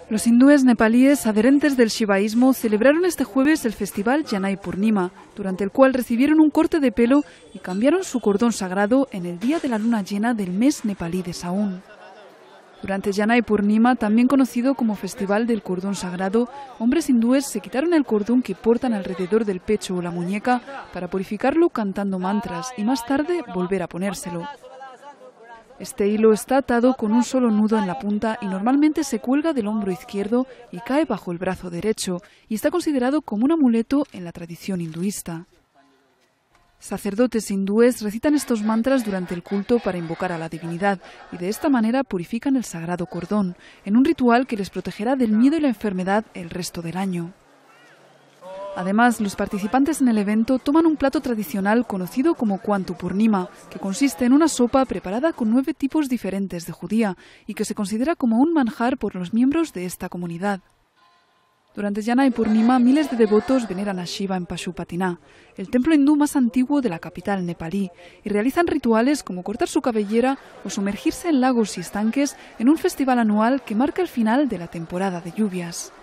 Los hindúes nepalíes adherentes del shivaísmo celebraron este jueves el festival Janai Purnima, durante el cual recibieron un corte de pelo y cambiaron su cordón sagrado en el día de la luna llena del mes nepalí de Saún. Durante Janai Purnima, también conocido como Festival del Cordón Sagrado, hombres hindúes se quitaron el cordón que portan alrededor del pecho o la muñeca para purificarlo cantando mantras y más tarde volver a ponérselo. Este hilo está atado con un solo nudo en la punta y normalmente se cuelga del hombro izquierdo y cae bajo el brazo derecho, y está considerado como un amuleto en la tradición hinduista. Sacerdotes hindúes recitan estos mantras durante el culto para invocar a la divinidad y de esta manera purifican el sagrado cordón, en un ritual que les protegerá del miedo y la enfermedad el resto del año. Además, los participantes en el evento toman un plato tradicional conocido como Kuantu Purnima, que consiste en una sopa preparada con 9 tipos diferentes de judía y que se considera como un manjar por los miembros de esta comunidad. Durante Janai Purnima, miles de devotos veneran a Shiva en Pashupatiná, el templo hindú más antiguo de la capital nepalí, y realizan rituales como cortar su cabellera o sumergirse en lagos y estanques en un festival anual que marca el final de la temporada de lluvias.